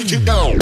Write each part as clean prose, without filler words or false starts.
break it down.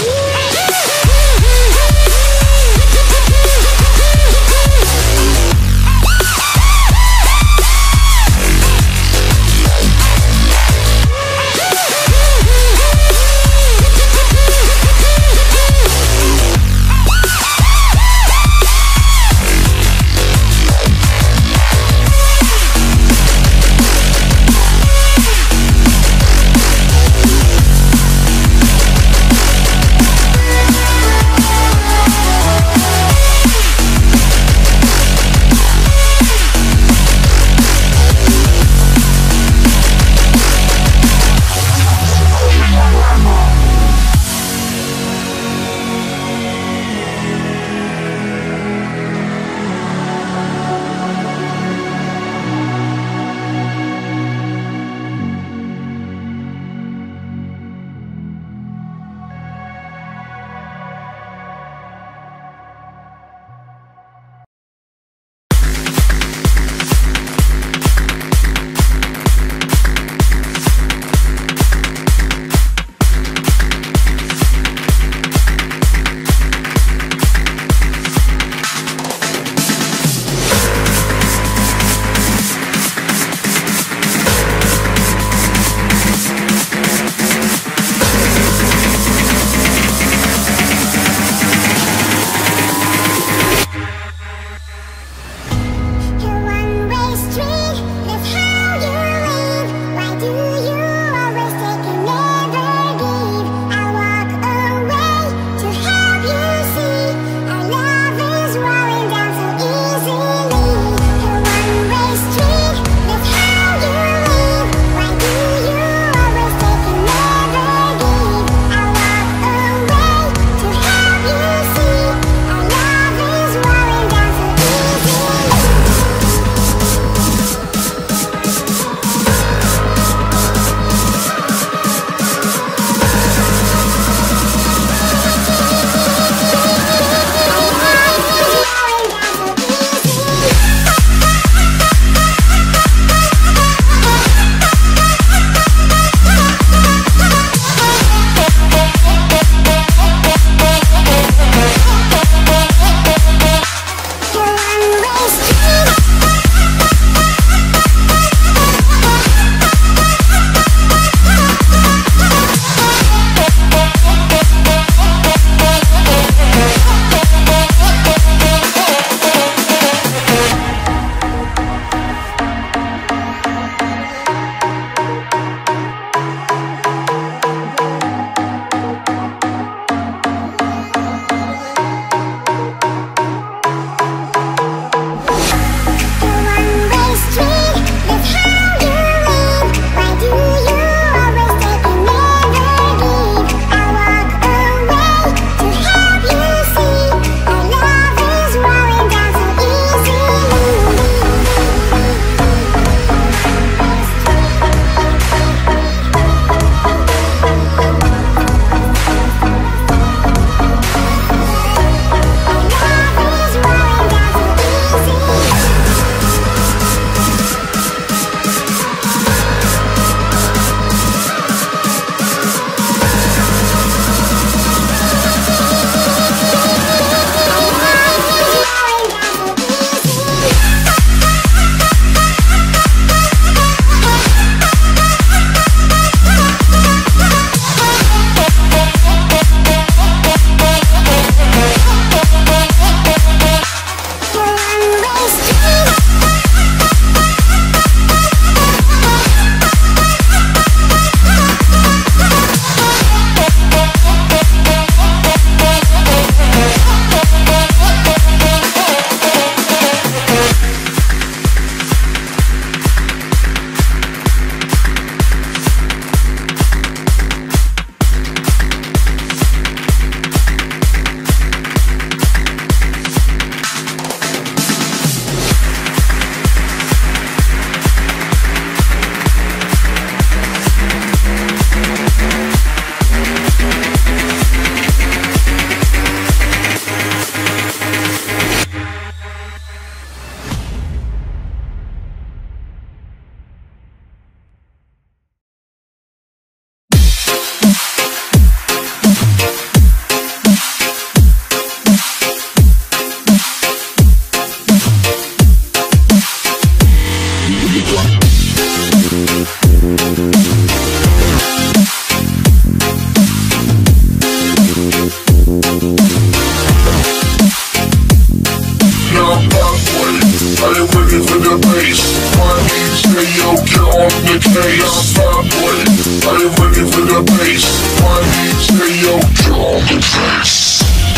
case. I'm boy, are you ready for the bass? My DJ, yo, get on the bass.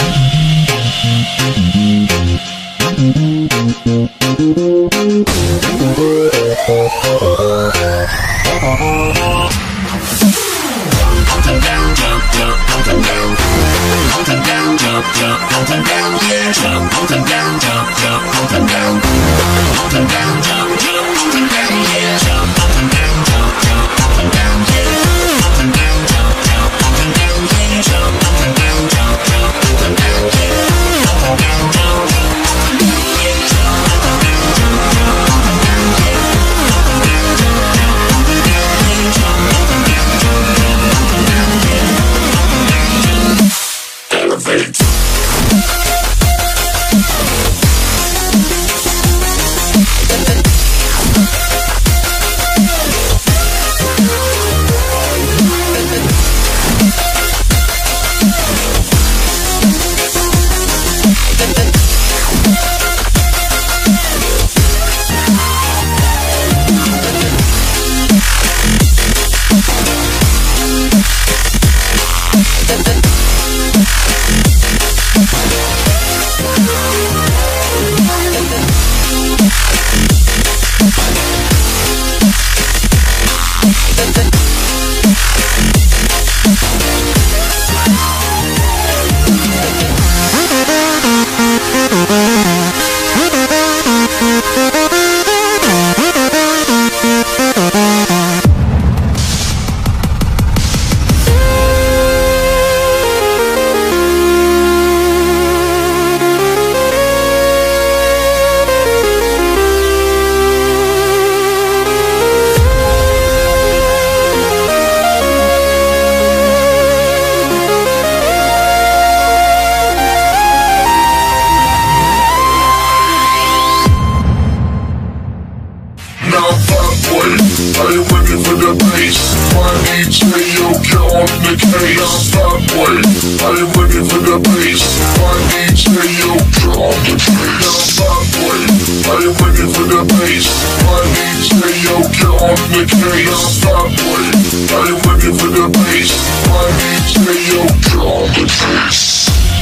Are you ready for the bass? My DJ, yo, get on the case. I'm boy, are you ready for the bass? My DJ, yo, get on the case. I'm boy, are you ready for the bass? My DJ, yo, get on the case. I'm boy, are you ready for the bass? My DJ, yo, get on the case.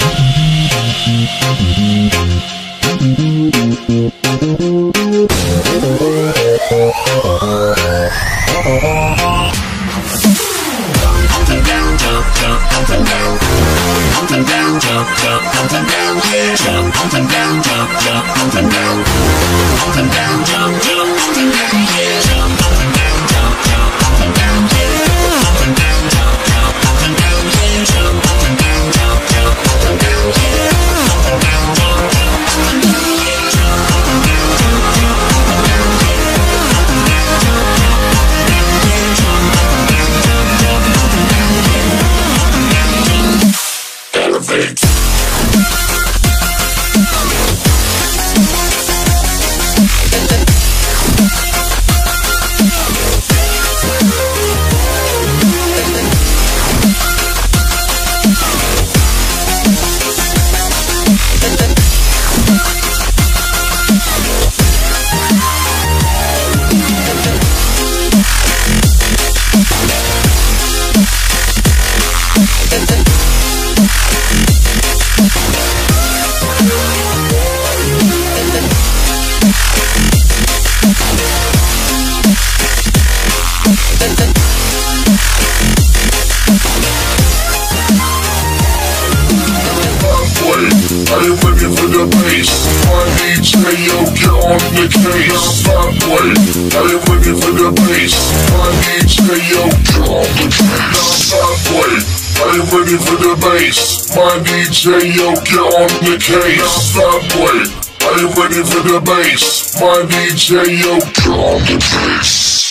Are you ready for the bass? My DJ, yo, get on the case. I'm boy, are you ready for the bass? My DJ, yo, get on the case. I'm boy, are you ready for the bass? My DJ, yo, get on the case. I'm boy, are you ready for the bass? My DJ, yo, get on the case.